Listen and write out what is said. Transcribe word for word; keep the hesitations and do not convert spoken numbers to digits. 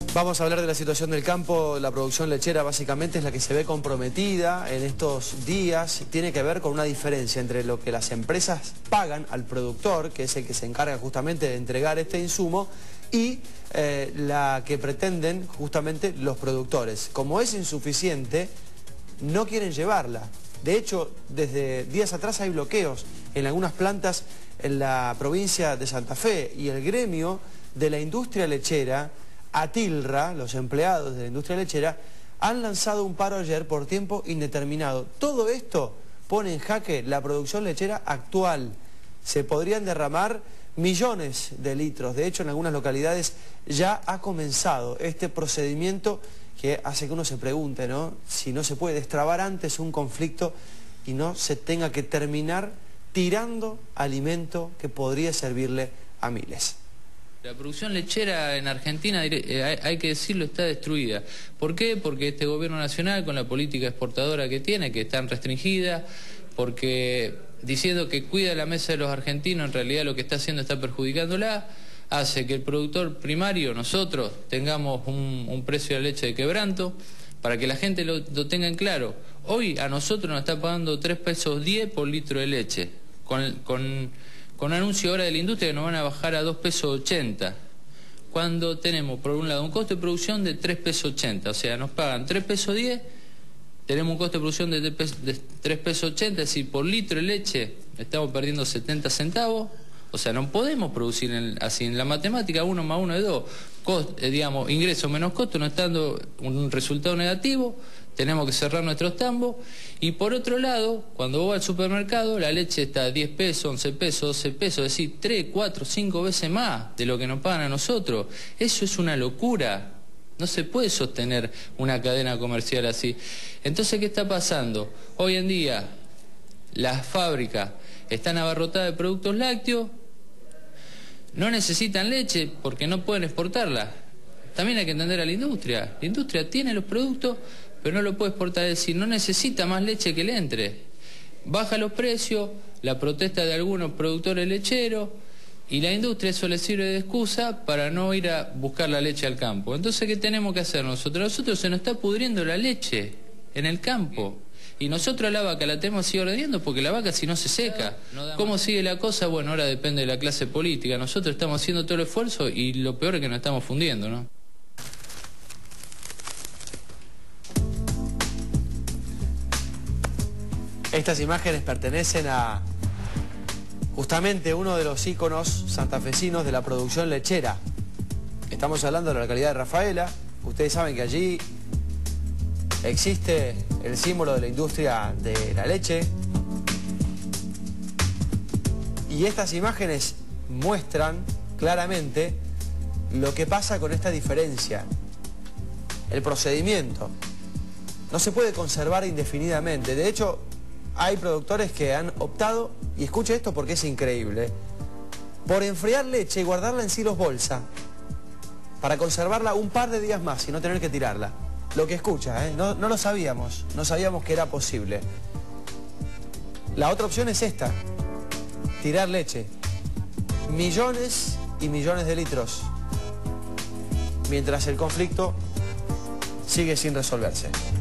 Vamos a hablar de la situación del campo. La producción lechera básicamente es la que se ve comprometida en estos días. Tiene que ver con una diferencia entre lo que las empresas pagan al productor, que es el que se encarga justamente de entregar este insumo, y eh, la que pretenden justamente los productores. Como es insuficiente, no quieren llevarla. De hecho, desde días atrás hay bloqueos en algunas plantas en la provincia de Santa Fe, y el gremio de la industria lechera, ATILRA, los empleados de la industria lechera, han lanzado un paro ayer por tiempo indeterminado. Todo esto pone en jaque la producción lechera actual. Se podrían derramar millones de litros. De hecho, en algunas localidades ya ha comenzado este procedimiento que hace que uno se pregunte, ¿no?, si no se puede destrabar antes un conflicto y no se tenga que terminar tirando alimento que podría servirle a miles. La producción lechera en Argentina, hay que decirlo, está destruida. ¿Por qué? Porque este gobierno nacional, con la política exportadora que tiene, que es tan restringida, porque diciendo que cuida la mesa de los argentinos, en realidad lo que está haciendo está perjudicándola, hace que el productor primario, nosotros, tengamos un, un precio de leche de quebranto, para que la gente lo, lo tenga en claro. Hoy a nosotros nos está pagando tres pesos diez por litro de leche, con... con Con anuncio ahora de la industria que nos van a bajar a dos pesos ochenta, cuando tenemos por un lado un costo de producción de tres pesos ochenta, o sea, nos pagan tres pesos diez, tenemos un costo de producción de tres pesos ochenta, es decir, por litro de leche estamos perdiendo setenta centavos, o sea, no podemos producir en, así en la matemática, uno más uno es dos, cost, eh, digamos, ingreso menos costo, no estando un resultado negativo, tenemos que cerrar nuestros tambos. Y por otro lado, cuando vos vas al supermercado, la leche está a diez pesos, once pesos, doce pesos, es decir, tres, cuatro, cinco veces más de lo que nos pagan a nosotros. Eso es una locura. No se puede sostener una cadena comercial así. Entonces, ¿qué está pasando? Hoy en día, las fábricas están abarrotadas de productos lácteos, no necesitan leche porque no pueden exportarla. También hay que entender a la industria. La industria tiene los productos, pero no lo puede exportar, es decir, no necesita más leche que le entre. Baja los precios, la protesta de algunos productores lecheros, y la industria eso le sirve de excusa para no ir a buscar la leche al campo. Entonces, ¿qué tenemos que hacer nosotros? Nosotros se nos está pudriendo la leche en el campo. Y nosotros a la vaca la tenemos así ordeñando porque la vaca si no se seca. ¿Cómo sigue la cosa? Bueno, ahora depende de la clase política. Nosotros estamos haciendo todo el esfuerzo y lo peor es que nos estamos fundiendo, ¿no? Estas imágenes pertenecen a justamente uno de los íconos santafesinos de la producción lechera. Estamos hablando de la localidad de Rafaela. Ustedes saben que allí existe el símbolo de la industria de la leche. Y estas imágenes muestran claramente lo que pasa con esta diferencia. El procedimiento no se puede conservar indefinidamente. De hecho, hay productores que han optado, y escuche esto porque es increíble, por enfriar leche y guardarla en silos bolsa para conservarla un par de días más y no tener que tirarla. Lo que escucha, ¿eh? no, no lo sabíamos, no sabíamos que era posible. La otra opción es esta, tirar leche. Millones y millones de litros, mientras el conflicto sigue sin resolverse.